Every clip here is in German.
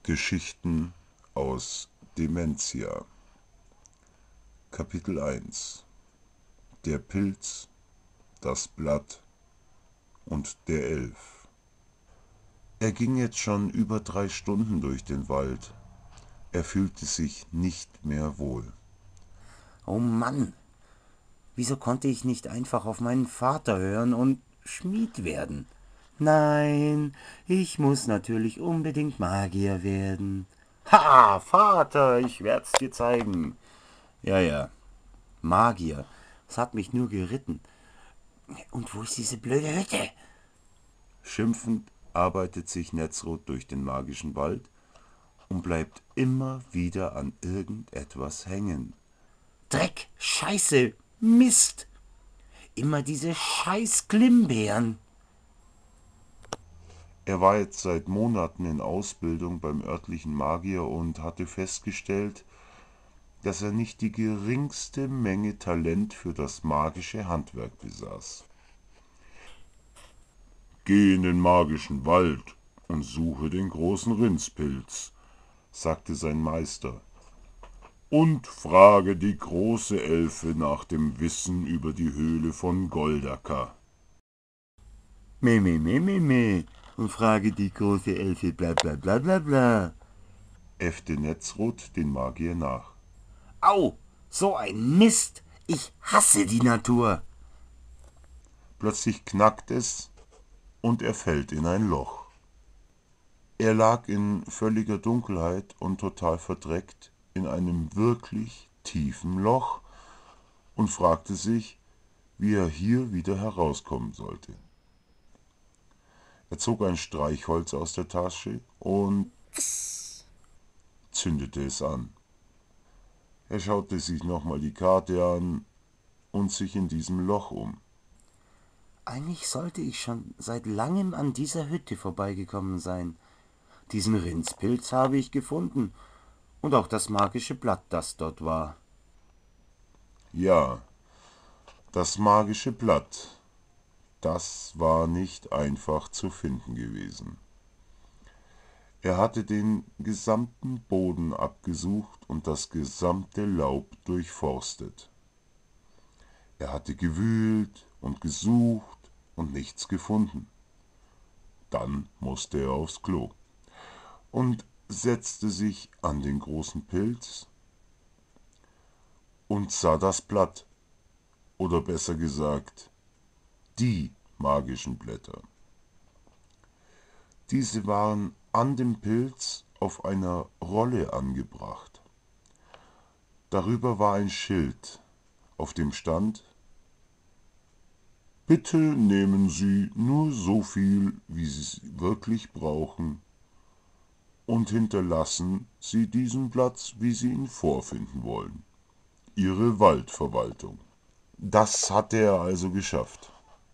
Geschichten aus Dementia. Kapitel 1: Der Pilz, das Blatt und der Elf. Er ging jetzt schon über 3 Stunden durch den Wald. Er fühlte sich nicht mehr wohl. Oh Mann, wieso konnte ich nicht einfach auf meinen Vater hören und Schmied werden? Nein, ich muss natürlich unbedingt Magier werden. Ha, Vater, ich werd's dir zeigen. Ja, Magier, das hat mich nur geritten. Und wo ist diese blöde Hütte? Schimpfend arbeitet sich Netzrot durch den magischen Wald und bleibt immer wieder an irgendetwas hängen. Dreck, Scheiße, Mist. Immer diese scheiß Glimmbeeren. Er war jetzt seit Monaten in Ausbildung beim örtlichen Magier und hatte festgestellt, dass er nicht die geringste Menge Talent für das magische Handwerk besaß. »Geh in den magischen Wald und suche den großen Rindspilz«, sagte sein Meister, »und frage die große Elfe nach dem Wissen über die Höhle von Goldaka.« Meh, und frage die große Elfe bla bla bla bla bla. Äffte Netzrot den Magier nach. Au, so ein Mist. Ich hasse die Natur. Plötzlich knackt es und er fällt in ein Loch. Er lag in völliger Dunkelheit und total verdreckt in einem wirklich tiefen Loch und fragte sich, wie er hier wieder herauskommen sollte. Er zog ein Streichholz aus der Tasche und zündete es an. Er schaute sich nochmal die Karte an und sich in diesem Loch um. Eigentlich sollte ich schon seit langem an dieser Hütte vorbeigekommen sein. Diesen Rindspilz habe ich gefunden und auch das magische Blatt, das dort war. Ja, das magische Blatt, das war nicht einfach zu finden gewesen. Er hatte den gesamten Boden abgesucht und das gesamte Laub durchforstet. Er hatte gewühlt und gesucht und nichts gefunden. Dann musste er aufs Klo und setzte sich an den großen Pilz und sah das Blatt, oder besser gesagt, die magischen Blätter. Diese waren an dem Pilz auf einer Rolle angebracht. Darüber war ein Schild, auf dem stand: Bitte nehmen Sie nur so viel, wie Sie wirklich brauchen, und hinterlassen Sie diesen Platz, wie Sie ihn vorfinden wollen. Ihre Waldverwaltung. Das hatte er also geschafft.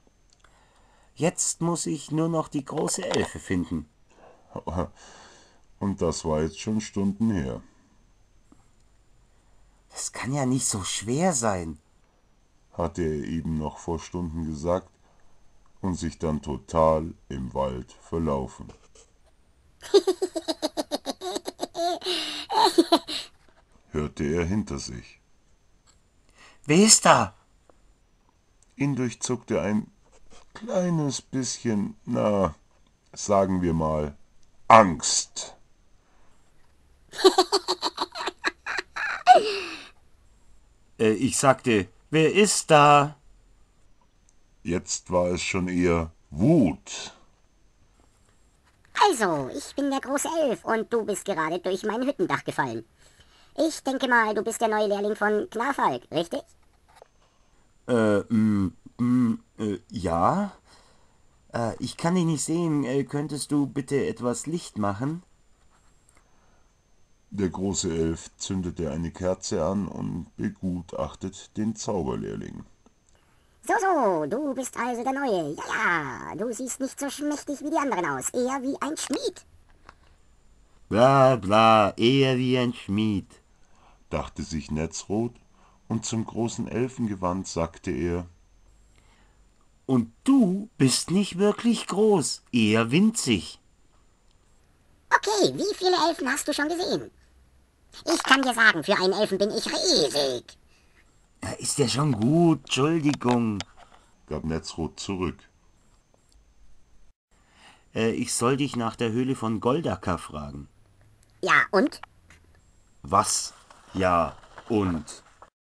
Jetzt muss ich nur noch die große Elfe finden. Und das war jetzt schon Stunden her. Das kann ja nicht so schwer sein. Hatte er eben noch vor Stunden gesagt und sich dann total im Wald verlaufen. Hörte er hinter sich. Wer ist da? Ihn durchzuckte ein kleines bisschen, na, sagen wir mal, Angst. Ich sagte, wer ist da? Jetzt war es schon eher Wut. Also, ich bin der große Elf und du bist gerade durch mein Hüttendach gefallen. Ich denke mal, du bist der neue Lehrling von Knarrfalk, richtig? Ja? Ich kann dich nicht sehen. Könntest du bitte etwas Licht machen? Der große Elf zündete eine Kerze an und begutachtet den Zauberlehrling. So, du bist also der Neue. Ja, du siehst nicht so schmächtig wie die anderen aus, eher wie ein Schmied. Bla bla, eher wie ein Schmied. Dachte sich Netzrot, und zum großen Elfengewand sagte er: Und du bist nicht wirklich groß, eher winzig. Okay, wie viele Elfen hast du schon gesehen? Ich kann dir sagen, für einen Elfen bin ich riesig. Ja, ist ja schon gut, Entschuldigung. gab Netzrot zurück. Ich soll dich nach der Höhle von Goldacre fragen. Ja, und? Was? Ja, und?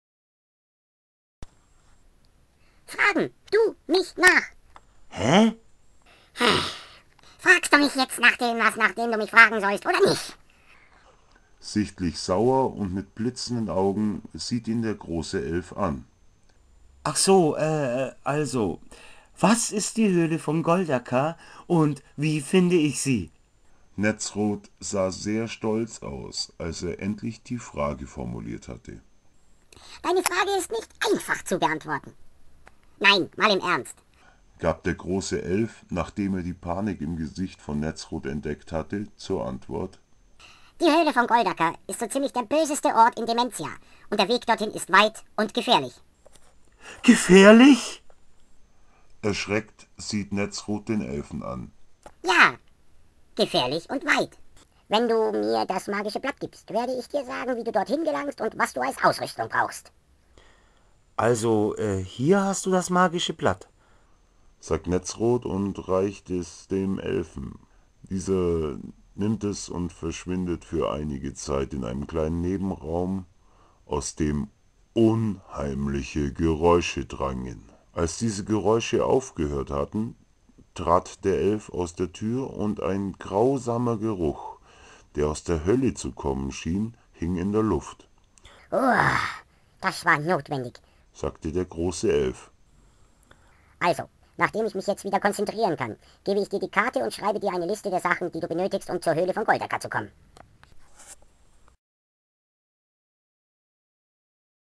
Fragen, du, mich nach. Hä? Fragst du mich jetzt nach dem, was nachdem du mich fragen sollst, oder nicht? Sichtlich sauer und mit blitzenden Augen sieht ihn der große Elf an. Ach so, also, was ist die Höhle von Goldacre und wie finde ich sie? Netzrot sah sehr stolz aus, als er endlich die Frage formuliert hatte. Deine Frage ist nicht einfach zu beantworten. Nein, mal im Ernst. Gab der große Elf, nachdem er die Panik im Gesicht von Netzrot entdeckt hatte, zur Antwort. Die Höhle von Goldacre ist so ziemlich der böseste Ort in Dementia und der Weg dorthin ist weit und gefährlich. Gefährlich? Erschreckt sieht Netzrot den Elfen an. Ja, gefährlich und weit. Wenn du mir das magische Blatt gibst, werde ich dir sagen, wie du dorthin gelangst und was du als Ausrüstung brauchst. Also, hier hast du das magische Blatt. Sagt Netzrot und reicht es dem Elfen. Dieser nimmt es und verschwindet für einige Zeit in einem kleinen Nebenraum, aus dem unheimliche Geräusche drangen. Als diese Geräusche aufgehört hatten, trat der Elf aus der Tür und ein grausamer Geruch, der aus der Hölle zu kommen schien, hing in der Luft, Das war notwendig. sagte der große Elf. Also, nachdem ich mich jetzt wieder konzentrieren kann, gebe ich dir die Karte und schreibe dir eine Liste der Sachen, die du benötigst, um zur Höhle von Goldacre zu kommen.